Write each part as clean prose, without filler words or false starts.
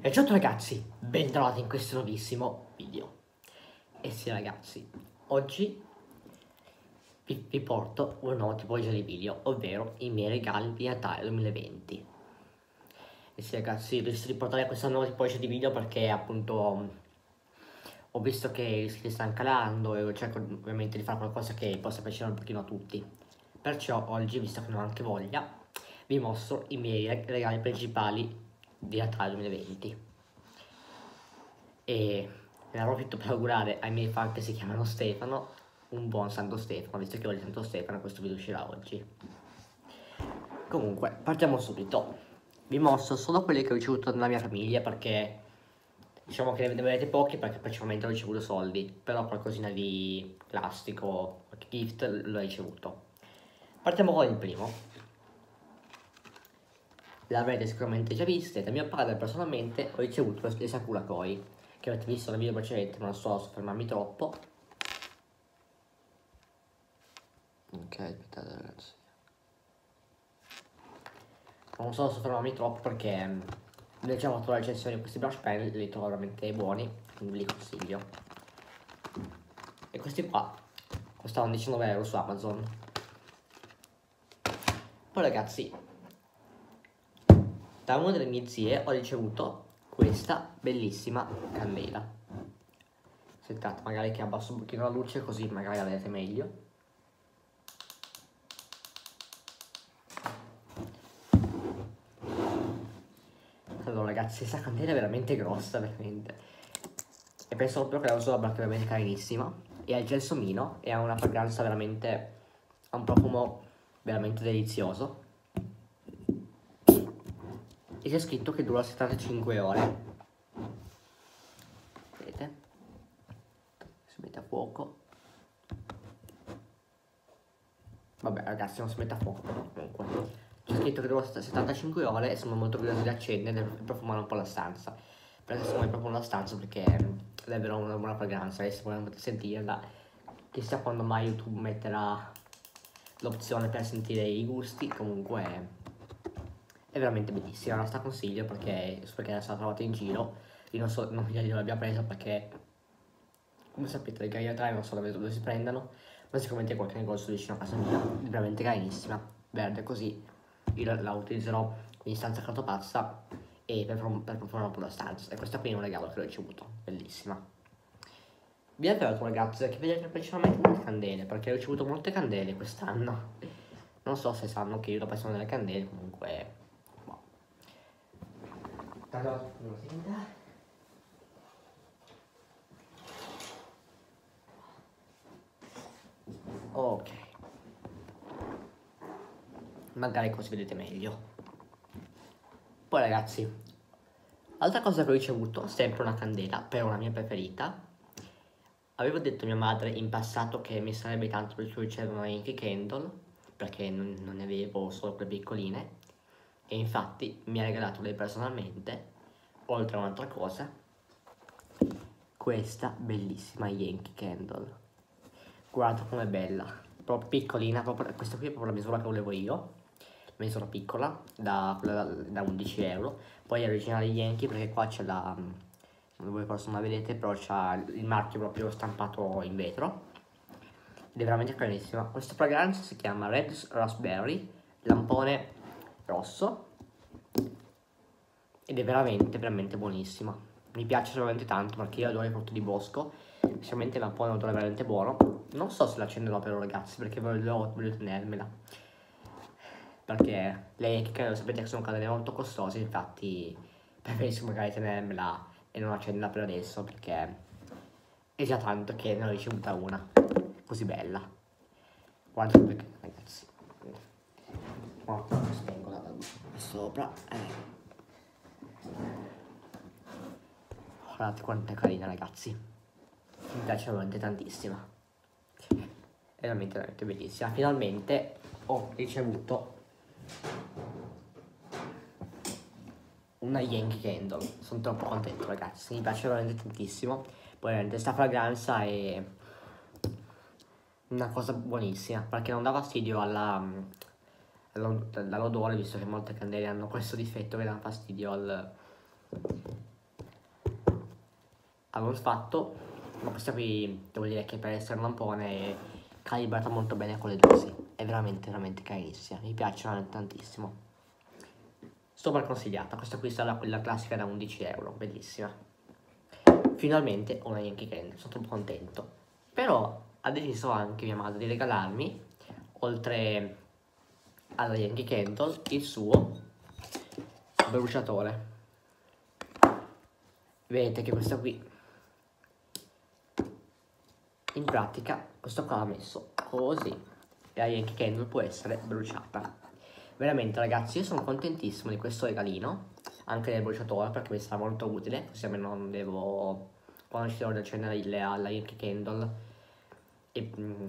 E ciao ragazzi, bentrovati in questo nuovissimo video. E sì ragazzi, oggi vi porto una nuova tipologia di video, ovvero i miei regali di Natale 2020. E sì ragazzi, ho deciso di portare questa nuova tipologia di video perché appunto ho visto che gli iscritti stanno calando e cerco ovviamente di fare qualcosa che possa piacere un pochino a tutti. Perciò oggi, visto che non ho anche voglia, vi mostro i miei regali principali di Natale 2020. E ne approfitto per augurare ai miei fan che si chiamano Stefano un buon Santo Stefano, visto che oggi è Santo Stefano, questo video uscirà oggi. Comunque, partiamo subito. Vi mostro solo quelli che ho ricevuto dalla mia famiglia perché diciamo che ne vedete pochi perché principalmente ho ricevuto soldi, però qualcosina di plastico, qualche gift l'ho ricevuto. Partiamo con il primo. L'avrete sicuramente già vista, da mio padre personalmente ho ricevuto le Sakura Koi, che avete visto nel video precedente, ma non sto a soffermarmi troppo. Ok, aspettate ragazzi. Non so soffermarmi troppo perché ho già fatto la recensione di questi brush pen, li trovo veramente buoni, quindi li consiglio. E questi qua costavano 19 euro su Amazon. Poi ragazzi, da una delle mie zie ho ricevuto questa bellissima candela. Aspettate, magari che abbasso un pochino la luce così magari la vedete meglio. Allora ragazzi, questa candela è veramente grossa, veramente. E penso proprio che la uso perché è veramente carinissima. E ha il gelsomino e ha una fragranza veramente, ha un profumo veramente delizioso. E c'è scritto che dura 75 ore. Vedete? Si mette a fuoco. Vabbè ragazzi, non si mette a fuoco però comunque. C'è scritto che dura 75 ore e sono molto curioso di accendere e profumare un po' la stanza. Perché se vuoi proprio la stanza perché è davvero una buona fragranza e se volete sentirla, chissà quando mai YouTube metterà l'opzione per sentire i gusti, comunque è veramente bellissima, la straconsiglio perché adesso la trovate in giro. Io non so, non l'abbia presa perché, come sapete, le Gaia 3 non so dove si prendano, ma sicuramente qualche negozio vicino a casa mia, è veramente carinissima, verde così, io la utilizzerò in stanza cartopazza e per profumare un po' la stanza. E questa qui è un regalo che ho ricevuto, bellissima. Vi avverto ragazzi che vedete principalmente molte candele, perché ho ricevuto molte candele quest'anno. Non so se sanno che io la passione delle candele, comunque boh. Ok, magari così vedete meglio. Poi ragazzi, altra cosa che ho ricevuto, sempre una candela per una mia preferita. Avevo detto a mia madre in passato che mi sarebbe tanto piaciuto ricevere una Yankee Candle, perché non ne avevo, solo quelle piccoline, e infatti mi ha regalato lei personalmente, oltre a un'altra cosa, questa bellissima Yankee Candle. Guarda com'è bella, proprio piccolina, questa qui è proprio la misura che volevo io, la misura piccola, da 11 euro, poi è originale Yankee perché qua c'è la, voi forse non la vedete, però c'ha il marchio proprio stampato in vetro, ed è veramente carinissima. Questa fragranza si chiama Red Raspberry, lampone rosso, ed è veramente buonissima. Mi piace veramente tanto perché io adoro i frutti di bosco, specialmente il lampone è un odore veramente buono. Non so se l'accenderò però ragazzi, perché voglio tenermela, perché lei che sapete che sono candele molto costose, infatti preferisco magari tenermela e non accenderla per adesso, perché è già tanto che ne ho ricevuta una così bella. Guardate perché ragazzi, spengo la luce sopra, guardate quanto è carina ragazzi, mi piace veramente tantissimo, è veramente bellissima. Finalmente ho ricevuto una Yankee Candle, sono troppo contento ragazzi, mi piace veramente tantissimo. Poi veramente sta fragranza è una cosa buonissima perché non dà fastidio dall'odore, visto che molte candele hanno questo difetto che danno fastidio avevo fatto, ma questa qui devo dire che per essere un lampone è calibrata molto bene con le dosi, è veramente carinissima, mi piace veramente tantissimo, super consigliata. Questa qui sarà quella classica da 11 euro, bellissima. Finalmente ho una Yankee Candle, sono troppo contento. Però ha deciso anche mia madre di regalarmi, oltre alla Yankee Candle, il suo bruciatore. Vedete che questa qui, in pratica, questo qua l'ha messo così e la Yankee Candle può essere bruciata. Veramente ragazzi, io sono contentissimo di questo regalino, anche del bruciatore, perché mi sarà molto utile, così almeno non devo, quando ci devo accendere la Yankee Candle, e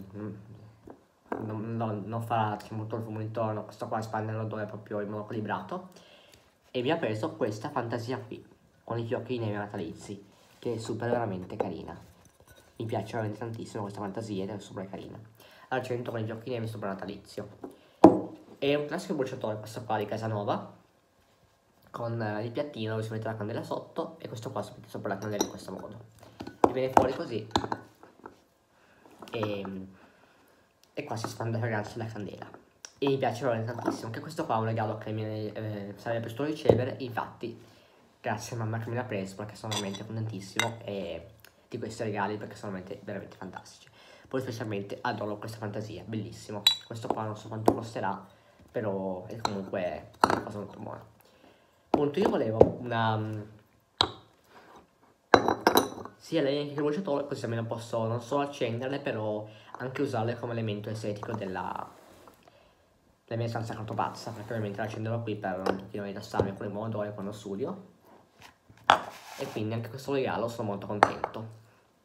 non farà molto il fumo intorno. Questo qua espande l'odore proprio in modo calibrato. E mi ha preso questa fantasia qui, con i fiocchi neri natalizi, che è super veramente carina. Mi piace veramente tantissimo questa fantasia ed è super carina. Al centro con i fiocchi neri super natalizio. È un classico bruciatore questo qua di Casanova, con il piattino dove si mette la candela sotto e questo qua si mette sopra la candela in questo modo. E viene fuori così. E qua si spande ragazzi la candela. E mi piace veramente tantissimo. Anche questo qua è un regalo che mi sarebbe piaciuto ricevere. Infatti, grazie a mamma che me l'ha preso, perché sono veramente contentissimo di questi regali, perché sono veramente fantastici. Poi specialmente adoro questa fantasia, bellissimo. Questo qua non so quanto costerà, però è comunque una cosa molto buona. Appunto, io volevo sia le Yankee che il bruciatore, così almeno posso non solo accenderle, però anche usarle come elemento estetico della mia stanza cartopazza, perché ovviamente la accenderò qui per un pochino rilassarmi con il buon odore quando studio. E quindi anche questo regalo sono molto contento.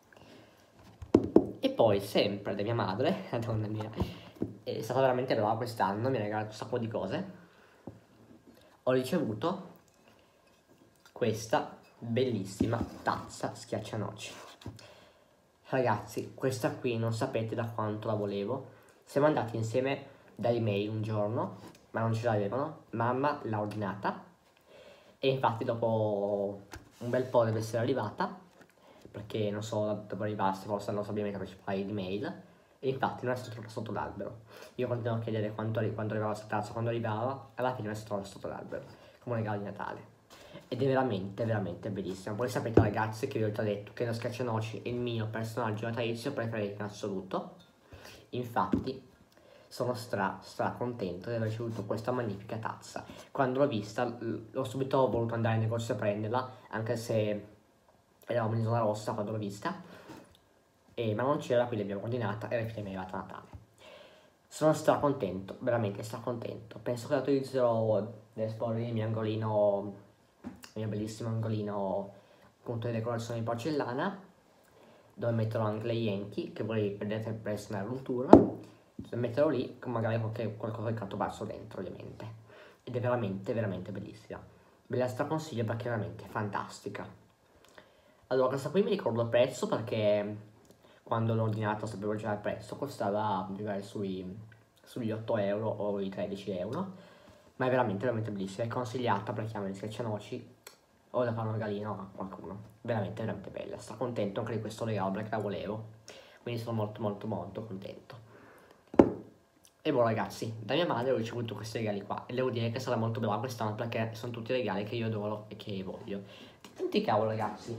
E poi sempre da mia madre, la donna mia, è stata veramente brava quest'anno, mi ha regalato un sacco di cose. Ho ricevuto questa bellissima tazza schiaccianoci. Ragazzi, questa qui non sapete da quanto la volevo. Siamo andati insieme da email un giorno, ma non ce l'avevano. Mamma l'ha ordinata e infatti dopo un bel po' deve essere arrivata, perché non so dove arrivasse, forse non sapeva mica principale di mail. E infatti non è stato sotto l'albero. Io continuo a chiedere quando arrivava questa tazza, quando arrivava, alla fine non è stato sotto l'albero, come un regalo di Natale. Ed è veramente bellissimo. Voi sapete ragazzi che vi ho già detto che lo Schiaccianoci è il mio personaggio natalizio preferito in assoluto. Infatti sono stra contento di aver ricevuto questa magnifica tazza. Quando l'ho vista l'ho subito voluto andare in negozio a prenderla, anche se eravamo in zona rossa quando l'ho vista, ma non c'era, quindi l'abbiamo ordinata e alla fine mi è arrivata a Natale. Sono stra contento, veramente stra contento. Penso che la utilizzerò nel esporre il mio angolino, il mio bellissimo angolino appunto di decorazione di porcellana, dove metterò anche le Yankee, che vorrei vedere per essere un tour. Metterò lì con magari qualcosa di cartobasso dentro, ovviamente. Ed è veramente bellissima. Ve la straconsiglio perché è veramente fantastica. Allora, questa qui mi ricordo il prezzo perché quando l'ho ordinata sapevo già il prezzo, costava magari sugli 8 euro o i 13 euro, ma è veramente bellissima, è consigliata per chi ama gli schiaccianoci o da fare un regalino a qualcuno, veramente bella. Sto contento anche di questo regalo perché la volevo, quindi sono molto contento. E boh ragazzi, da mia madre ho ricevuto questi regali qua e devo dire che sarà molto brava quest'anno perché sono tutti regali che io adoro e che voglio. Tanti cavolo ragazzi,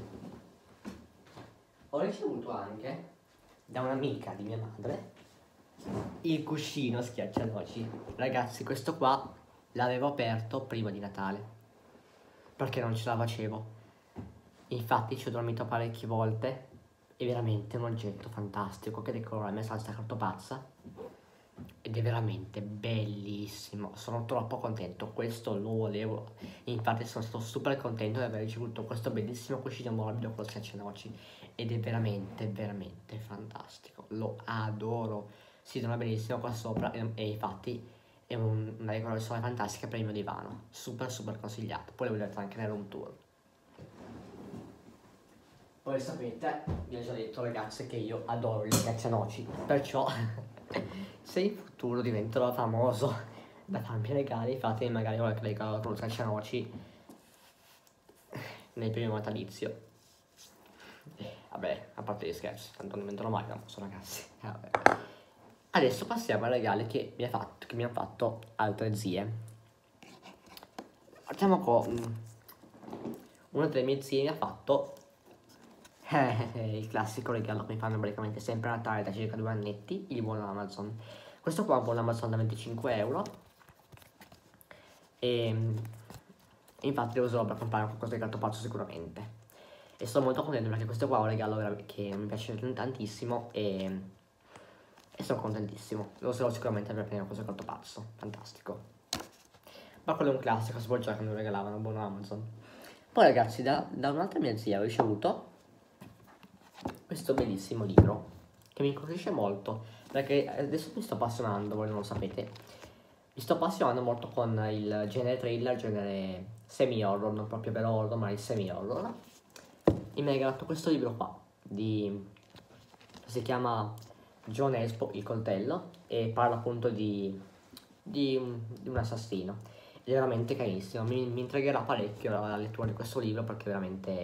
ho ricevuto anche da un'amica di mia madre il cuscino schiaccianoci. Ragazzi, questo qua l'avevo aperto prima di Natale perché non ce la facevo. Infatti ci ho dormito parecchie volte. È veramente un oggetto fantastico che decora la mia stanza cartopazza ed è veramente bellissimo. Sono troppo contento, questo lo volevo. Infatti sono stato super contento di aver ricevuto questo bellissimo cuscino morbido con lo schiaccianoci ed è veramente fantastico. Lo adoro. Si dona benissimo qua sopra e infatti è una decorazione fantastica per il mio divano. Super consigliato. Poi lo vedrete anche nel room tour. Poi sapete, vi ho già detto ragazzi che io adoro gli schiaccianoci, perciò se in futuro diventerò famoso da farmi regali, fatemi magari qualche regalo con lo schiaccianoci nel primo natalizio. Vabbè, a parte gli scherzi, tanto non vendono mai Amazon, ragazzi. Vabbè. Adesso passiamo ai regali che mi hanno fatto altre zie. Partiamo con una delle mie zie mi ha fatto il classico regalo che mi fanno praticamente sempre a Natale da circa 2 annetti, il buono Amazon. Questo qua è un buono Amazon da 25 euro e infatti lo userò per comprare qualcosa di gatto pazzo sicuramente. E sono molto contento perché questo qua è un regalo che mi piace tantissimo e sono contentissimo. Lo userò sicuramente per prendere questo gatto pazzo, fantastico. Ma quello è un classico, si può già che mi regalavano un buono Amazon. Poi ragazzi, da un'altra mia zia ho ricevuto questo bellissimo libro che mi incuriosisce molto perché adesso mi sto appassionando, voi non lo sapete, mi sto appassionando molto con il genere thriller, genere semi-horror, non proprio vero horror, ma il semi-horror. E mi ha regalato questo libro qua, si chiama John Espo, il coltello, e parla appunto di un assassino. Ed è veramente carissimo, mi intrigherà parecchio la lettura di questo libro perché è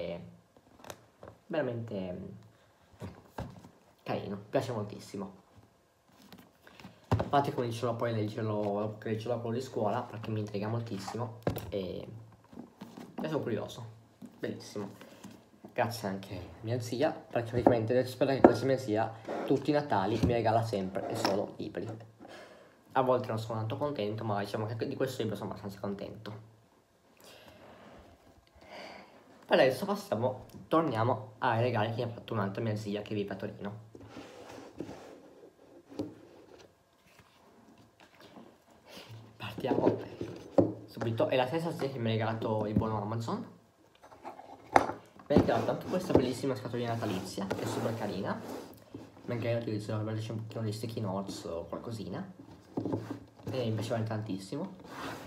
veramente carino, mi piace moltissimo. Infatti comincerò poi a leggerlo quello di scuola perché mi intriga moltissimo e sono curioso, bellissimo. Grazie anche a mia zia, perché praticamente spero che questa mia zia tutti i Natali mi regala sempre e solo libri. A volte non sono tanto contento, ma diciamo che di questo libro sono abbastanza contento. Per adesso torniamo ai regali che mi ha fatto un'altra mia zia che vive a Torino. Partiamo subito, è la stessa zia che mi ha regalato il buono Amazon. Mi ha regalato anche questa bellissima scatolina natalizia, che è super carina. Magari utilizzerò per un pochino di sticky notes o qualcosina. E mi piaceva tantissimo.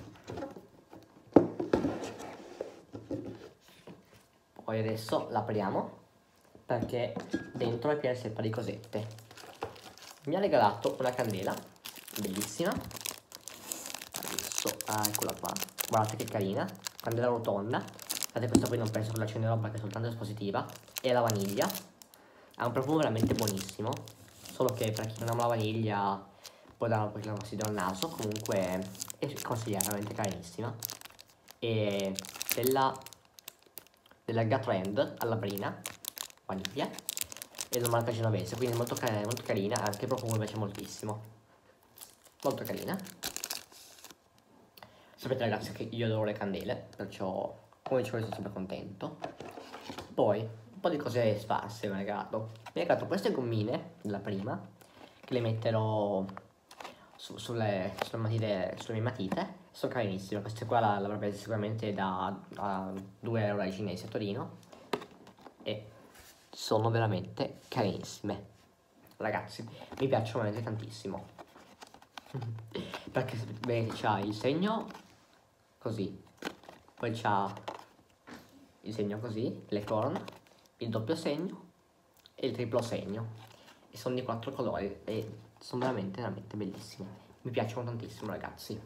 Poi adesso l'apriamo perché dentro è piena sempre di cosette. Mi ha regalato una candela bellissima. Adesso, eccola qua, guardate che carina, candela rotonda. Guardate, questa qui non penso che la accenderò perché è soltanto espositiva. E la vaniglia, ha un profumo veramente buonissimo, solo che per chi non ama la vaniglia può dare un pochino fastidio al naso. Comunque è consigliata, veramente carinissima. E della Gatrend alla brina, vaniglia, e una marca genovese, quindi molto carina, anche il profumo mi piace moltissimo, molto carina. Sapete ragazzi che io adoro le candele, perciò come dicevo sono sempre contento. Poi un po' di cose sparse mi ha regalato. Mi ha regalato queste gommine, la prima, che le metterò sulle mie matite. Sono carinissime, queste qua l'avrò presa sicuramente da 2 euro ai cinesi a Torino. E sono veramente carinissime. Ragazzi, mi piacciono veramente tantissimo. Perché vedete c'ha il segno così, poi c'ha il segno così, le corna, il doppio segno e il triplo segno, e sono di 4 colori e sono veramente bellissime, mi piacciono tantissimo ragazzi.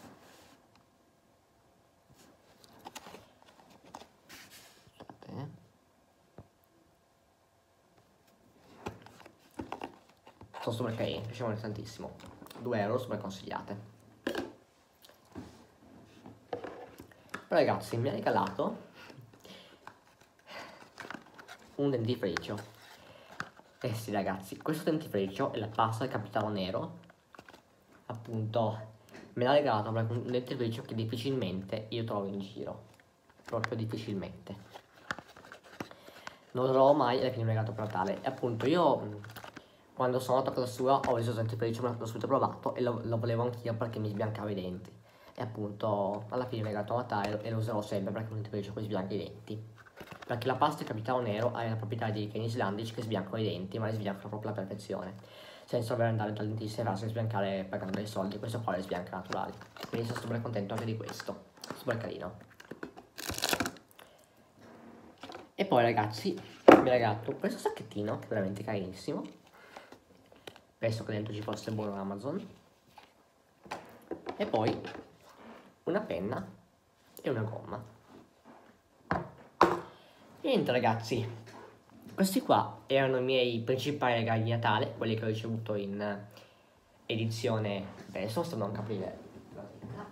Sono super carine, mi piacciono tantissimo, 2 euro super consigliate. Però ragazzi mi ha regalato un dentifricio. Eh sì ragazzi, questo dentifricio è la pasta del Capitano Nero. Appunto me l'ha regalato perché è un dentifricio che difficilmente io trovo in giro, proprio difficilmente. Non lo trovo mai e quindi mi ha regalato per Natale. E appunto io quando sono andato a casa sua ho visto il dentifricio, l'ho subito provato e lo volevo anch'io perché mi sbiancava i denti. E appunto alla fine mi ha regalato a Natale e lo userò sempre perché è un dentifricio che sbianca i denti. Perché la pasta del Capitano Nero ha la proprietà di Ken Islandici che sbiancano i denti, ma li sbiancano proprio alla perfezione, senza dover andare dal dentista e farsi sbiancare pagando dei soldi. Questo qua le sbianca naturali, quindi sono super contento anche di questo, super carino. E poi ragazzi mi ha regalato questo sacchettino che è veramente carinissimo. Penso che dentro ci fosse il buono Amazon. E poi una penna e una gomma. Niente ragazzi, Questi qua erano i miei principali regali di Natale, quelli che ho ricevuto in edizione, adesso sto andando a aprire la lettera.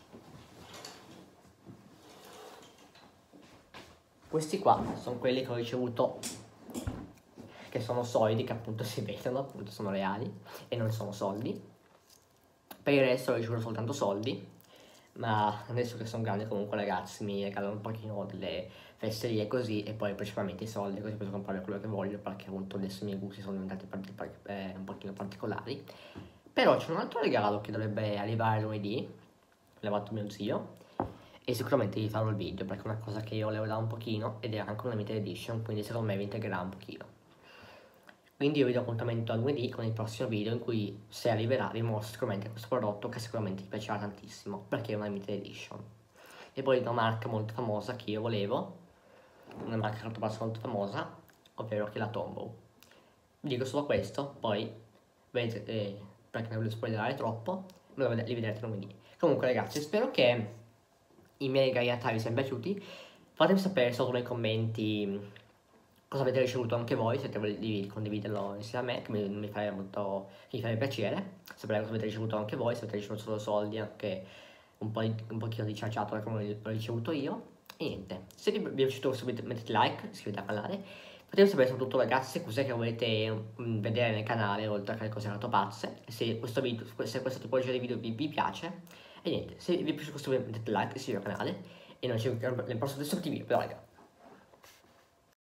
Questi qua sono quelli che ho ricevuto, che sono soldi, che appunto si vedono, appunto sono reali e non sono soldi. Per il resto ho ricevuto soltanto soldi, ma adesso che sono grande comunque ragazzi mi regalano un pochino delle fesserie così, e poi principalmente i soldi, così posso comprare quello che voglio, perché appunto adesso i miei gusti sono diventati un pochino particolari. Però c'è un altro regalo che dovrebbe arrivare lunedì, l'ha fatto mio zio, e sicuramente gli farò il video perché è una cosa che io volevo da un pochino ed è anche una limited edition, quindi secondo me vi integherà un pochino. Quindi io vi do appuntamento a lunedì con il prossimo video in cui, se arriverà, vi mostro sicuramente questo prodotto che sicuramente vi piacerà tantissimo perché è una limited edition. E poi una marca molto famosa che io volevo, una marca cartapasta molto famosa, ovvero che è la Tombow. Vi dico solo questo, poi vedete, perché non voglio spoilerare troppo, me lo li vedrete lunedì. Comunque ragazzi, spero che i miei regali Natali vi siano piaciuti. Fatemi sapere sotto nei commenti cosa avete ricevuto anche voi, se avete di condividerlo insieme a me, che mi farebbe piacere sapere cosa avete ricevuto anche voi, se avete ricevuto solo soldi, anche un pochino di cianciato come l'ho ricevuto io. E niente, se vi è piaciuto questo video mettete like, iscrivetevi al canale. Fatemi sapere soprattutto ragazzi cos'è che volete vedere nel canale, oltre che le cose pazze, se questa tipologia di video vi piace. E niente, se vi è piaciuto questo video mettete like, iscrivetevi al canale e noi ci vediamo nel prossimo video. Però raga,